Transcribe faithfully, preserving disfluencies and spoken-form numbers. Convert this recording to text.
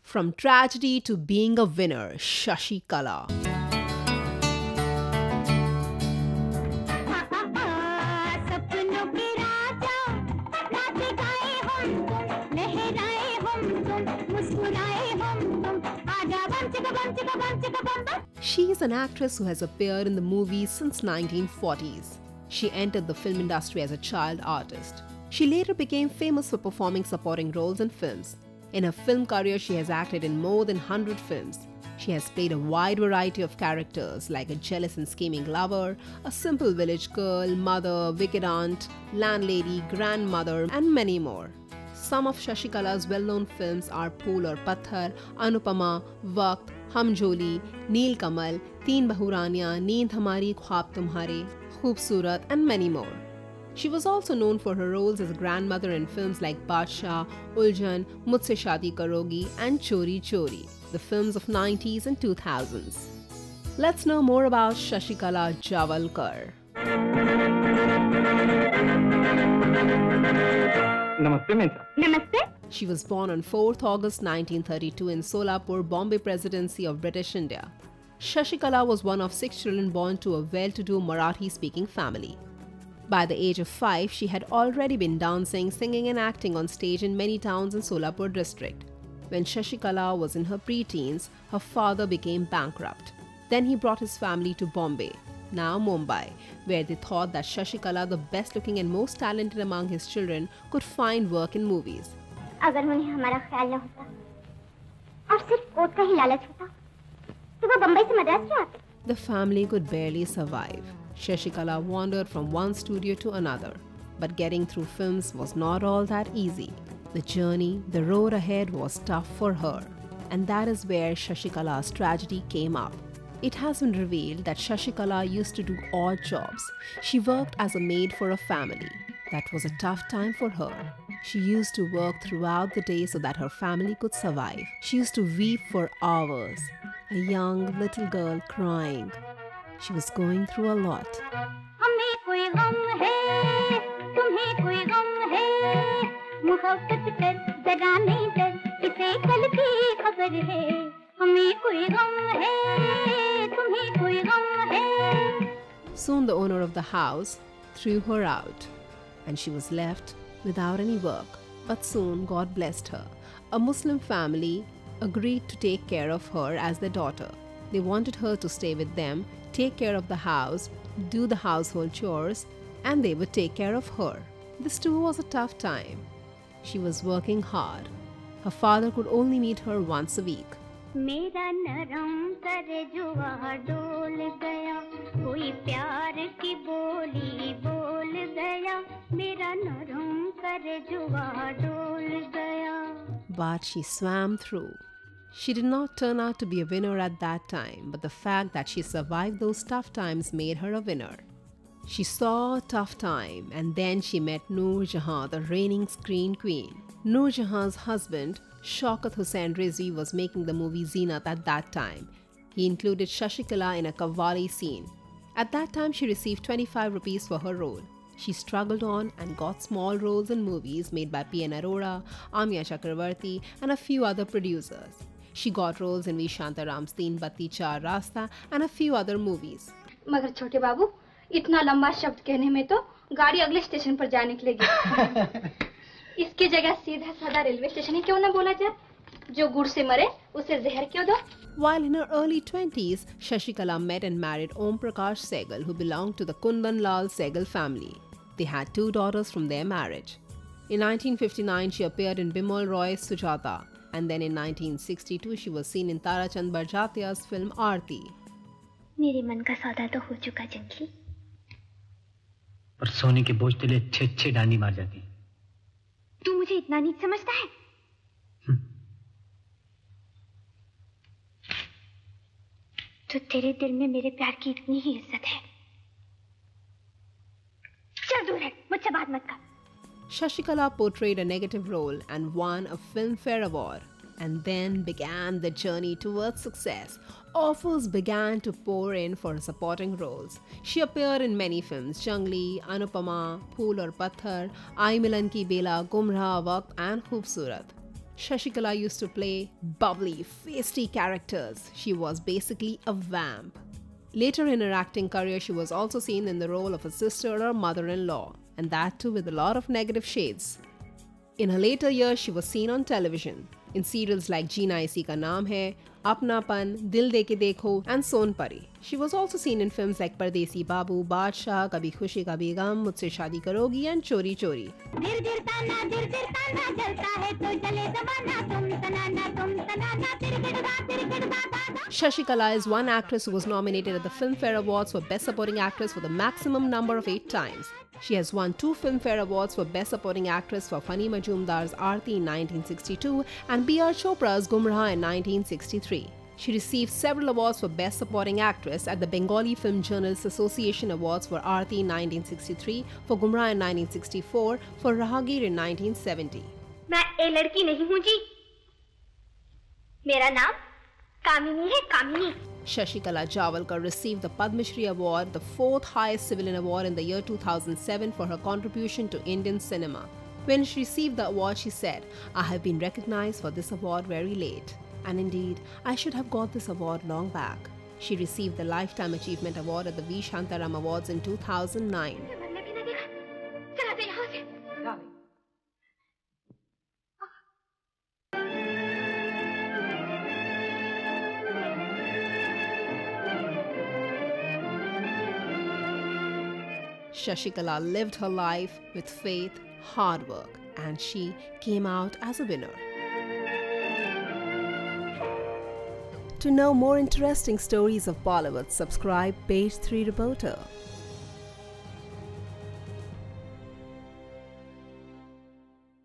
From tragedy to being a winner, Shashikala. She is an actress who has appeared in the movies since nineteen forties. She entered the film industry as a child artist. She later became famous for performing supporting roles in films. In her film career, she has acted in more than one hundred films. She has played a wide variety of characters like a jealous and scheming lover, a simple village girl, mother, wicked aunt, landlady, grandmother, and many more. Some of Shashikala's well-known films are Phool Aur Patthar, Anupama, Waqt, Hum Joli, Neel Kamal, Teen Bahuraniyan, Neend Hamari Khwab Tumhare, Khubsoorat, and many more. She was also known for her roles as a grandmother in films like Baadshah, Uljan, Mujhse Shaadi Karogi, and Chori Chori, the films of nineties and two thousands. Let's know more about Shashikala Jawalkar. Namaste, Meena. Namaste. She was born on fourth August nineteen thirty-two in Solapur, Bombay Presidency of British India. Shashikala was one of six children born to a well-to-do Marathi-speaking family. By the age of five, she had already been dancing, singing and acting on stage in many towns in Solapur district. When Shashikala was in her pre-teens, her father became bankrupt. Then he brought his family to Bombay, now Mumbai, where they thought that Shashikala, the best-looking and most talented among his children, could find work in movies. अगर उन्हें हमारा ख्याल न होता और सिर्फ court का ही लालच होता तो वो बंबई से मद्रास क्यों आते? The family could barely survive. Shashikala wandered from one studio to another, but getting through films was not all that easy. The journey, the road ahead was tough for her, and that is where Shashikala's tragedy came up. It has been revealed that Shashikala used to do odd jobs. She worked as a maid for a family. That was a tough time for her. She used to work throughout the day so that her family could survive. She used to weep for hours, a young little girl crying. She was going through a lot. Soon the owner of the house threw her out, and she was left without any work. But soon God blessed her. A Muslim family agreed to take care of her as their daughter. They wanted her to stay with them, take care of the house, do the household chores, and they would take care of her. This too was a tough time. She was working hard. Her father could only meet her once a week. मेरा नरम तरजुआ डोल गया कोई प्यार की बोली बोल गया मेरा नरम तरजुआ डोल गया. But she swam through. She did not turn out to be a winner at that time, but the fact that she survived those tough times made her a winner. She saw a tough time, and then she met Noor Jahan, the reigning screen queen. Noor Jahan's husband, Shaukat Hussain Rizvi, was making the movie Jeena at that time. He included Shashikala in a Qawwali scene. At that time, she received twenty-five rupees for her role. She struggled on and got small roles in movies made by P N Arora, Amya Chakravarti, and a few other producers. She got roles in V. Shantaram's Teen Batti Char Rasta and a few other movies. मगर छोटे बाबू, इतना लंबा शब्द कहने में तो गाड़ी अगले स्टेशन पर जा निकलेगी. इसकी जगह सीधा साधा रेलवे स्टेशन ही क्यों ना बोला जाए? जो गुड़ से मरे उसे जहर क्यों दो? While in her early twenties, Shashikala met and married Om Prakash Sehgal, who belonged to the Kundan Lal Sehgal family. They had two daughters from their marriage. In nineteen fifty-nine, she appeared in Bimal Roy's Sujata, and then in nineteen sixty-two, she was seen in Tarachand Barjatya's film Aarti. मेरे मन का सौदा तो हो चुका जंगली. पर सोने के बोझ तले अच्छे अच्छे डांडी मार जाती. तू मुझे इतना नीच समझता है? तो तेरे दिल में मेरे प्यार की इतनी ही इज्जत है. चल दूर है, मुझसे बात मत कर. Shashikala portrayed a negative role and won a Filmfare Award, and then began the journey towards success. Offers began to pour in for her supporting roles. She appeared in many films: Jungli, Anupama, Phool Aur Patthar, Ayee Milan Ki Bela, Gumrah, Waqt, and Khubsoorat. Shashikala used to play bubbly, feisty characters. She was basically a vamp. Later in her acting career, she was also seen in the role of a sister or mother-in-law, and that too with a lot of negative shades. In her later years, she was seen on television, in serials like Jeena Isi Ka Naam Hai, Apnaapan, Dil Deke Dekho and Pari. She was also seen in films like Pardesi Babu, Baadshah, Kabhi Khushi Kabhie Gham, Mujhse Shaadi Karogi and Chori Chori. Shashikala is one actress who was nominated at the Filmfare Awards for Best Supporting Actress for the maximum number of eight times. She has won two Filmfare Awards for Best Supporting Actress for Funny Majumdar's Aarti in nineteen sixty-two and B R Chopra's Gumrah in nineteen sixty-three. She received several awards for Best Supporting Actress at the Bengali Film Journalists Association Awards for Aarti in nineteen sixty-three, for Gumrah in nineteen sixty-four, for Rahagir in nineteen seventy. मैं ए लड़की नहीं हूँ जी। मेरा नाम कामिनी है, कामिनी। Shashikala Jawalkar received the Padma Shri Award, the fourth highest civilian award in the year two thousand seven for her contribution to Indian cinema. When she received the award, she said, "I have been recognized for this award very late. And indeed, I should have got this award long back." She received the Lifetime Achievement Award at the V. Shantaram Awards in two thousand nine. Shashikala lived her life with faith, hard work, and she came out as a winner. To know more interesting stories of Bollywood, subscribe Page three Reporter.